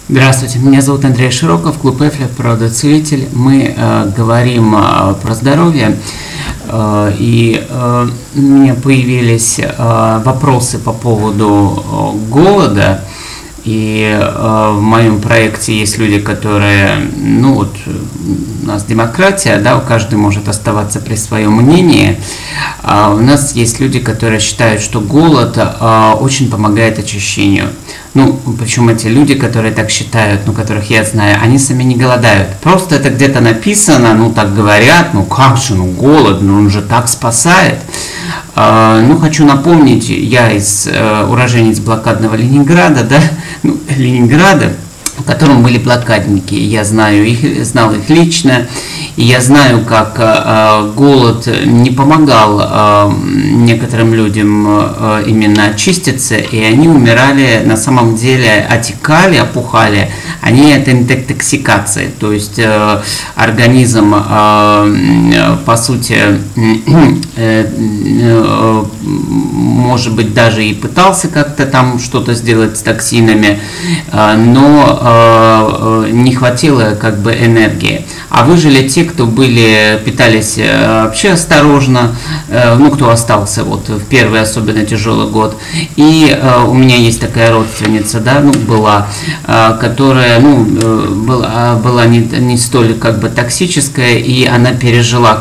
Здравствуйте, меня зовут Андрей Широков, клуб Эфля, правдоцелитель. Мы говорим про здоровье, и у меня появились вопросы по поводу голода. И в моем проекте есть люди, которые, у нас демократия, да, каждый может оставаться при своем мнении. А у нас есть люди, которые считают, что голод очень помогает очищению. Причем эти люди, которые так считают, которых я знаю, они сами не голодают. Просто это где-то написано, так говорят, как же, голод, он же так спасает. Хочу напомнить, я уроженец блокадного Ленинграда, да, Ленинграда, в котором были блокадники, я знал их лично, и я знаю, как голод не помогал некоторым людям именно очиститься, и они умирали, на самом деле отекали, опухали, они это интоксикация, то есть организм, по сути, может быть, даже и пытался как-то там что-то сделать с токсинами, но не хватило энергии. А выжили те, кто питались вообще осторожно, кто остался в первый особенно тяжелый год. И у меня есть такая родственница, да, была, которая, была не столь токсическая, и она пережила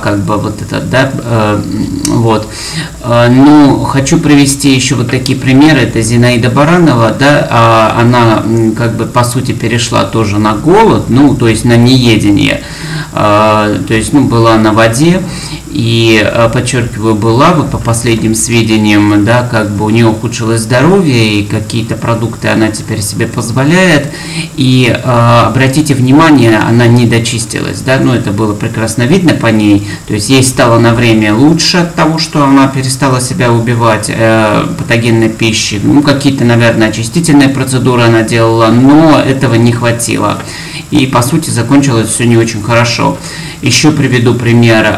хочу привести еще такие примеры. Это Зинаида Баранова, да, она по сути перешла тоже на голод, то есть на неедение, то есть была на воде, и, подчеркиваю, была, по последним сведениям, да, у нее ухудшилось здоровье, и какие-то продукты она теперь себе позволяет, и, обратите внимание, она не дочистилась, да, это было прекрасно видно по ней, то есть ей стало на время лучше от того, что она перестала себя убивать патогенной пищей, какие-то, наверное, очистительные процедуры она делала, но этого не хватило, и, по сути, закончилось все не очень хорошо. Еще приведу пример.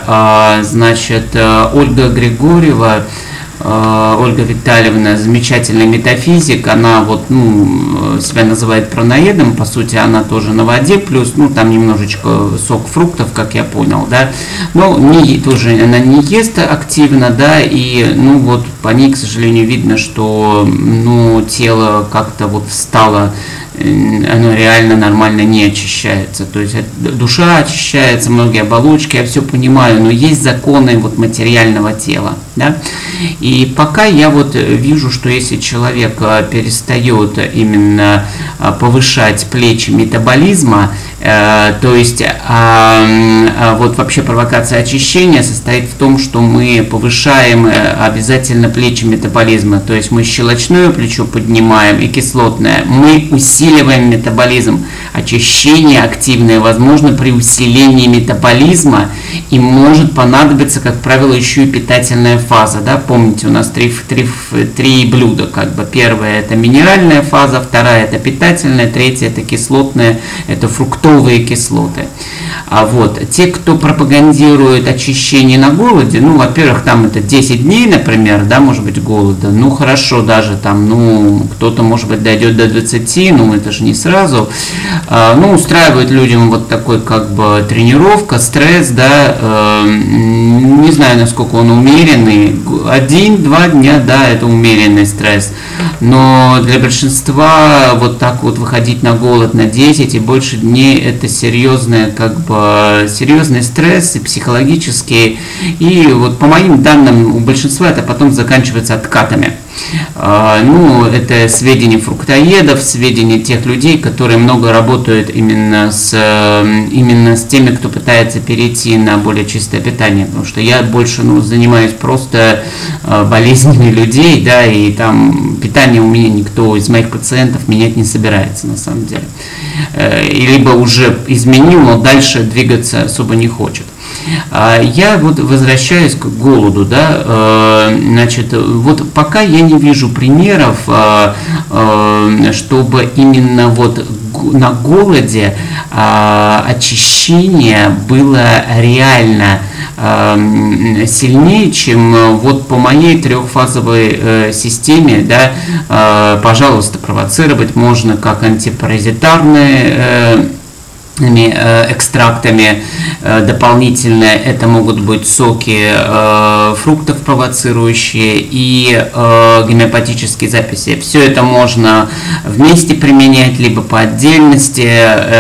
Ольга Григорьева, Ольга Витальевна, замечательный метафизик, она себя называет праноедом, по сути, она тоже на воде, плюс, там немножечко сок фруктов, как я понял, да, но тоже она не ест активно, да, и, по ней, к сожалению, видно, что, тело как-то стало, оно реально нормально не очищается, то есть душа очищается, многие оболочки, я все понимаю, но есть законы материального тела, да, и пока я вижу, что если человек перестает именно повышать плечи метаболизма, то есть вообще провокация очищения состоит в том, что мы повышаем обязательно плечи метаболизма, то есть мы щелочное плечо поднимаем и кислотное, мы усиливаем метаболизм. Очищение активное возможно при усилении метаболизма, и может понадобиться, как правило, еще и питательная фаза, да, помните, у нас три блюда, первая это минеральная фаза, вторая это питательная, третья это кислотная, это фруктовые кислоты. А те, кто пропагандирует очищение на голоде, во-первых, там это 10 дней, например, да, может быть, голода, хорошо, даже там, кто-то, может быть, дойдет до 20, это же не сразу, устраивает людям такой, тренировка, стресс, да, не знаю, насколько он умеренный, 1-2 дня, да, это умеренный стресс, но для большинства так выходить на голод на 10 и больше дней, это серьезный стресс и психологический, и по моим данным у большинства это потом заканчивается откатами. Это сведения фруктоедов, сведения тех людей, которые много работают именно с теми, кто пытается перейти на более чистое питание, потому что я больше занимаюсь просто болезнями людей, да, и там питание у меня никто из моих пациентов менять не собирается на самом деле, и либо уже изменил, но дальше двигаться особо не хочет. Я возвращаюсь к голоду, да, пока я не вижу примеров чтобы именно вот на голоде очищение было реально сильнее, чем вот по моей трехфазовой системе, да, пожалуйста, провоцировать можно как антипаразитарные экстрактами дополнительно. Это могут быть соки фруктов провоцирующие и гомеопатические записи. Все это можно вместе применять, либо по отдельности,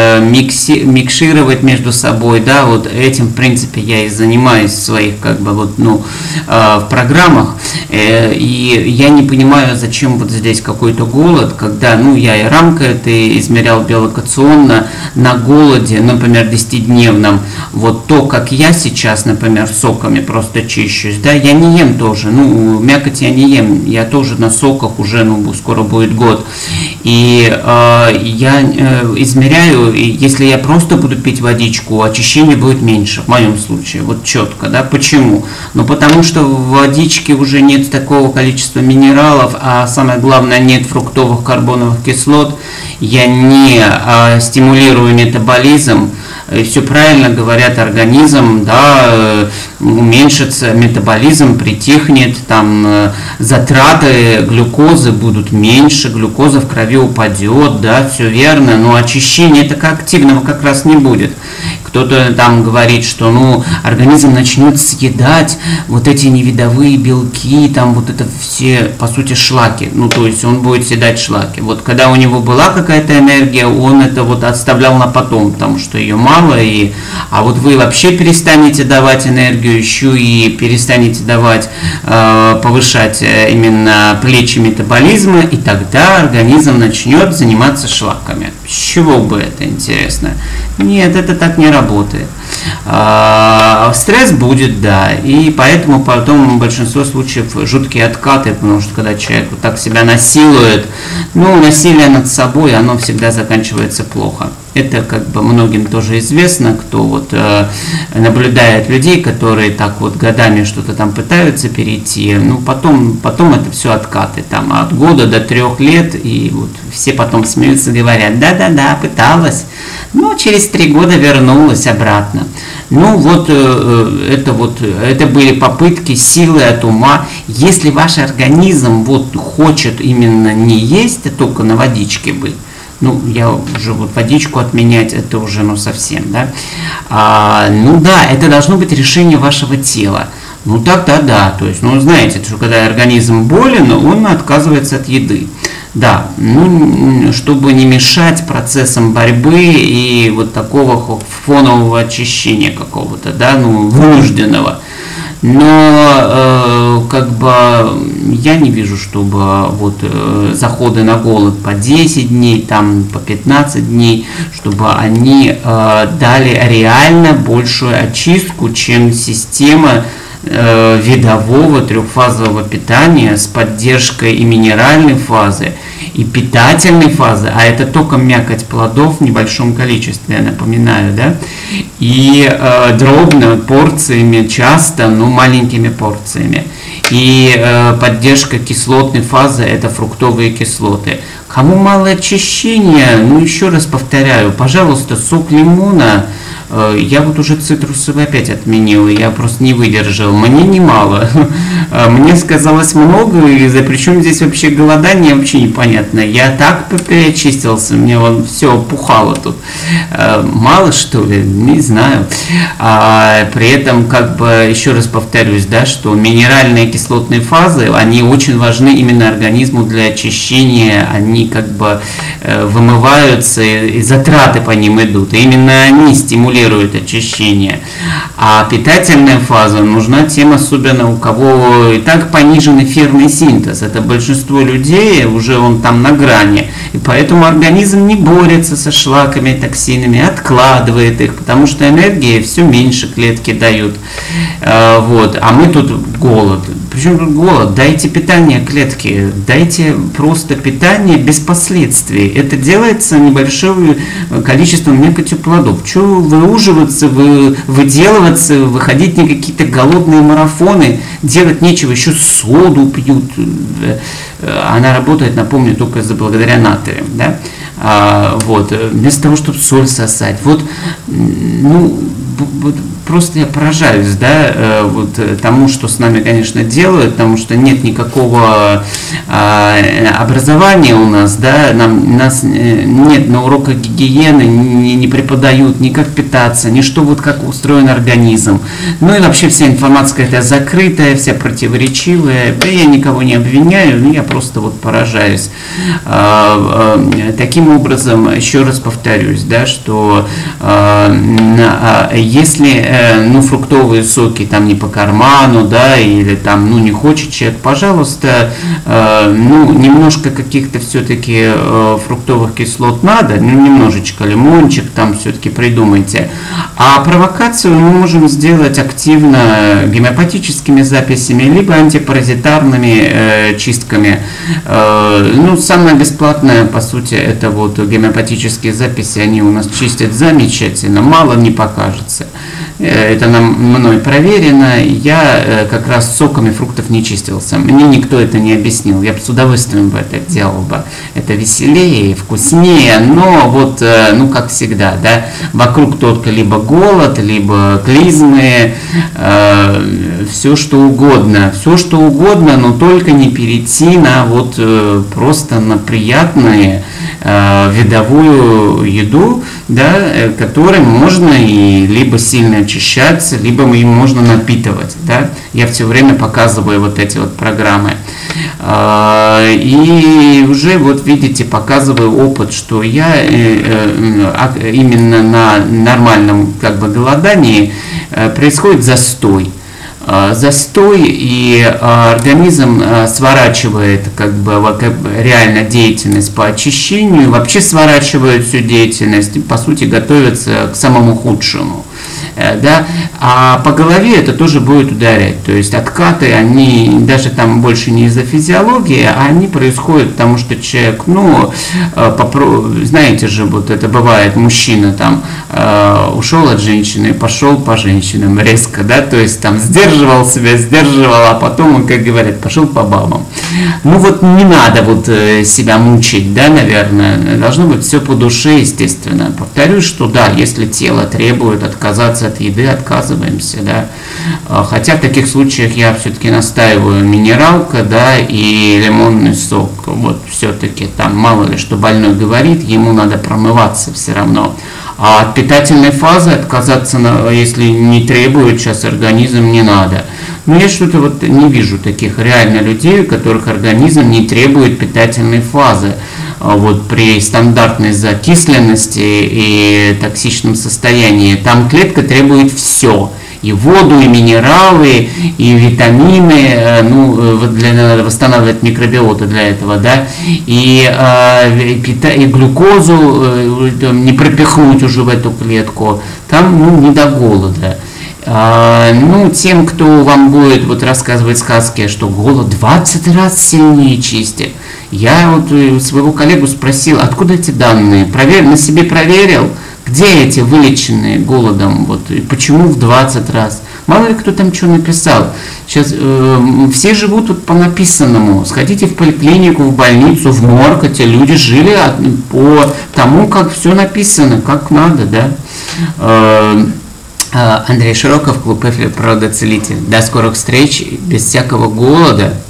микшировать между собой. Да, вот этим, в принципе, я и занимаюсь в своих как бы вот, ну, в программах. И я не понимаю, зачем вот здесь какой-то голод, когда, ну, я и рамка это измерял биолокационно на голод, например, 10-дневном, вот то, как я сейчас, например, соками просто чищусь, да, я не ем тоже, ну, мякоть я не ем, я тоже на соках уже, ну, скоро будет год, и я измеряю, и если я просто буду пить водичку, очищение будет меньше, в моем случае, вот четко, да, почему? Ну, потому что в водичке уже нет такого количества минералов, а самое главное, нет фруктовых карбоновых кислот, я не стимулирую метаболизм, все правильно говорят, организм, да, уменьшится метаболизм, притихнет, там затраты глюкозы будут меньше, глюкоза в крови упадет, да, все верно, но очищения такого активного как раз не будет. Кто-то там говорит, что, ну, организм начнет съедать вот эти невидовые белки, там вот это все, по сути, шлаки, ну, то есть он будет съедать шлаки. Вот когда у него была какая-то энергия, он это вот оставлял на потом, потому что ее мало, а вот вы вообще перестанете давать энергию, еще и перестанете давать, повышать именно плечи метаболизма, и тогда организм начнет заниматься шлаками. С чего бы это, интересно? Нет, это так не работает. Стресс будет, да, и поэтому потом в большинстве случаев жуткие откаты, потому что когда человек вот так себя насилует, ну, насилие над собой, оно всегда заканчивается плохо. Это как бы многим тоже известно, кто вот наблюдает людей, которые так вот годами что-то там пытаются перейти, ну, потом это все откаты, там, от года до 3 лет, и вот все потом смеются и говорят, да-да-да, пыталась, но через 3 года вернулась обратно. Ну, вот это были попытки силы от ума. Если ваш организм вот хочет именно не есть, а только на водичке быть, ну, я уже вот водичку отменять, это уже, ну, совсем, да. Ну, да, это должно быть решение вашего тела. Ну, тогда да, то есть, ну, знаете, что когда организм болен, он отказывается от еды. Да, ну, чтобы не мешать процессам борьбы и вот такого фонового очищения какого-то, да, ну, вынужденного. Но как бы я не вижу, чтобы вот заходы на голод по 10 дней, там по 15 дней, чтобы они дали реально большую очистку, чем система видового трехфазового питания с поддержкой и минеральной фазы, и питательной фазы, а это только мякоть плодов в небольшом количестве, я напоминаю, да, и дробно, порциями, часто, но маленькими порциями. И поддержка кислотной фазы – это фруктовые кислоты. Кому мало очищения, ну, еще раз повторяю, пожалуйста, сок лимона. Я вот уже цитрусовый опять отменил, я просто не выдержал. Мне немало. Мне сказалось много, и причем здесь вообще голодание вообще непонятно. Я так перечистился, мне вон все пухало тут. Мало, что ли? Не знаю. При этом, как бы, еще раз повторюсь, да, что минеральные кислотные фазы, они очень важны именно организму для очищения. Они как бы вымываются, и затраты по ним идут. И именно они стимулируют очищение. А питательная фаза нужна тем, особенно у кого и так понижен эфирный синтез. Это большинство людей, уже он там на грани. И поэтому организм не борется со шлаками, токсинами, откладывает их, потому что энергии все меньше клетки дают. Вот. А мы тут голод. Причем тут голод? Дайте питание клетке, дайте просто питание без последствий. Это делается небольшим количеством нефтью плодов. Чего выуживаться, выделываться, выходить на какие-то голодные марафоны, делать нечего, еще соду пьют. Она работает, напомню, только благодаря натрию. Да? Вот, вместо того, чтобы соль сосать. Вот, ну, просто я поражаюсь, да, вот тому, что с нами, конечно, делают, потому что нет никакого образования у нас, да, нас нет на уроках гигиены, не преподают ни как питаться, ни что вот как устроен организм. Ну и вообще вся информация какая-то закрытая, вся противоречивая. Я никого не обвиняю, но я просто вот поражаюсь. Таким образом, еще раз повторюсь, да, что если ну, фруктовые соки там не по карману, да, или там, ну, не хочет человек, пожалуйста, ну, немножко каких-то все-таки фруктовых кислот надо, ну, немножечко лимончик там все-таки придумайте. А провокацию мы можем сделать активно гомеопатическими записями, либо антипаразитарными чистками. Ну, самое бесплатное, по сути, это вот гомеопатические записи, они у нас чистят замечательно, мало не покажется. Это мной проверено. Я как раз соками фруктов не чистился. Мне никто это не объяснил. Я бы с удовольствием бы это делал бы. Это веселее, вкуснее, но вот, ну, как всегда, да, вокруг только либо голод, либо клизмы, все что угодно, но только не перейти на вот просто на приятные видовую еду, да, которой можно и либо сильно очищаться, либо им можно напитывать. Да? Я все время показываю вот эти вот программы. И уже вот видите, показываю опыт, что я именно на нормальном как бы голодании происходит застой. И организм сворачивает как бы реально деятельность по очищению, вообще сворачивает всю деятельность и, по сути, готовится к самому худшему. Да? А по голове это тоже будет ударять. То есть откаты, они даже там больше не из-за физиологии, а они происходят потому, что человек, ну, знаете же, вот это бывает, мужчина там ушел от женщины, пошел по женщинам резко, да, то есть там сдерживал себя, а потом он, как говорят, пошел по бабам. Ну вот не надо вот себя мучить, да, наверное, должно быть все по душе, естественно. Повторюсь, что да, если тело требует отказаться от еды, отказываемся, да. Хотя в таких случаях я все-таки настаиваю минералка, да, и лимонный сок. Вот все-таки там мало ли что больной говорит, ему надо промываться все равно. А от питательной фазы отказаться, если не требует сейчас организм, не надо. Но я что-то вот не вижу таких реально людей, у которых организм не требует питательной фазы. Вот при стандартной закисленности и токсичном состоянии. Там клетка требует все. И воду, и минералы, и витамины, ну, надо восстанавливать микробиоту для этого, да, и глюкозу не пропихнуть уже в эту клетку. Там, ну, не до голода. Ну, тем, кто вам будет вот рассказывать сказки, что голод 20 раз сильнее чистит. Я вот своего коллегу спросил, откуда эти данные? На себе проверил, где эти вылеченные голодом, вот, и почему в 20 раз? Мало ли кто там что написал. Сейчас все живут вот по написанному. Сходите в поликлинику, в больницу, в морг, эти люди жили по тому, как все написано, как надо, да. Андрей Широков, клуб Эфир, Природа Целитель. До скорых встреч, без всякого голода.